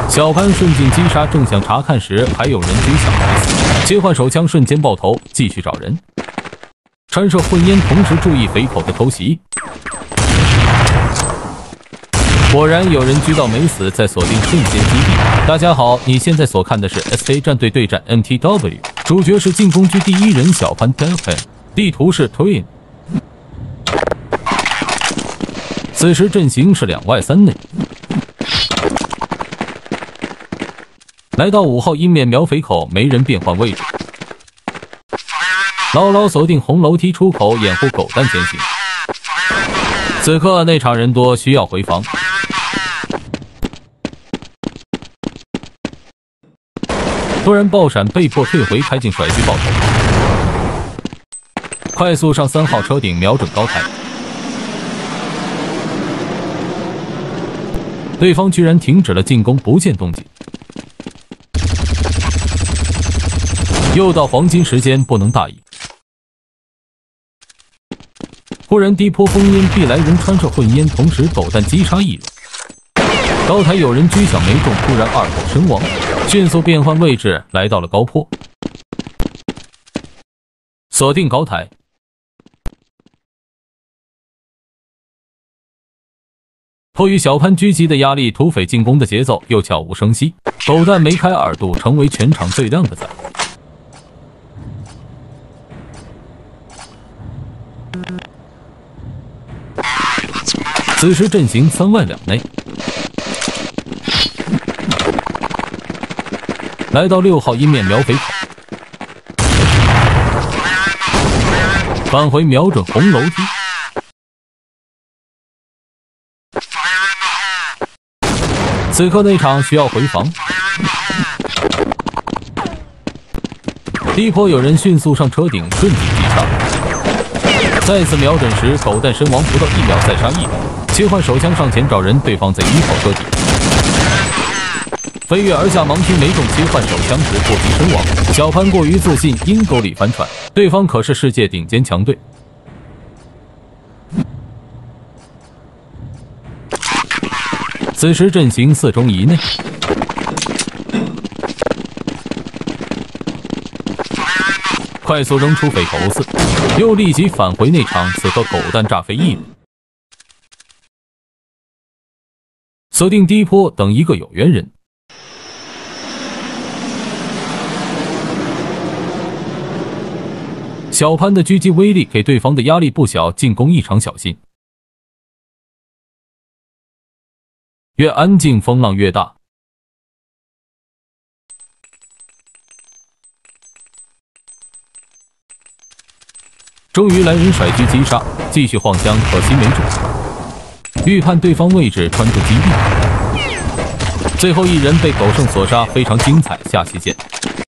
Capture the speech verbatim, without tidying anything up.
小潘顺境击杀，正想查看时，还有人追小没死，切换手枪瞬间爆头，继续找人。穿射混烟，同时注意匪口的偷袭。果然有人狙到没死，在锁定瞬间击毙。大家好，你现在所看的是 S A 战队对战 M T W， 主角是进攻区第一人小潘 Delphin， 地图是 Twin。此时阵型是两外三内。来到五号阴面瞄匪口，没人变换位置，牢牢锁定红楼梯出口，掩护狗蛋前行。此刻内场人多，需要回防。突然爆闪，被迫退回，开进甩狙爆头，快速上三号车顶，瞄准高台。对方居然停止了进攻，不见动静。又到黄金时间，不能大意。忽然低坡烽烟，必来人穿射混烟，同时狗蛋击杀一人。高台有人狙响没中，突然二狗身亡，迅速变换位置，来到了高坡，锁定高台。迫于小潘狙击的压力，土匪进攻的节奏又悄无声息，狗蛋梅开二度，成为全场最亮的仔。此时阵型三外两内，来到六号阴面瞄匪口，返回瞄准红楼梯。此刻内场需要回防，低坡有人迅速上车顶，瞬间击杀。再次瞄准时，狗蛋身亡，不到一秒再杀一人。切换手枪上前找人，对方在一号车底飞跃而下，盲听没中，切换手枪时过激身亡。小潘过于自信，阴沟里翻船，对方可是世界顶尖强队。此时阵型四中一内，快速扔出匪口四，又立即返回内场。此刻狗蛋炸飞一人，锁定低坡，等一个有缘人。小潘的狙击威力给对方的压力不小，进攻异常小心。越安静，风浪越大。终于来人甩狙击杀，继续晃枪，可惜没中。预判对方位置，穿出击毙。最后一人被狗剩所杀，非常精彩，下期见。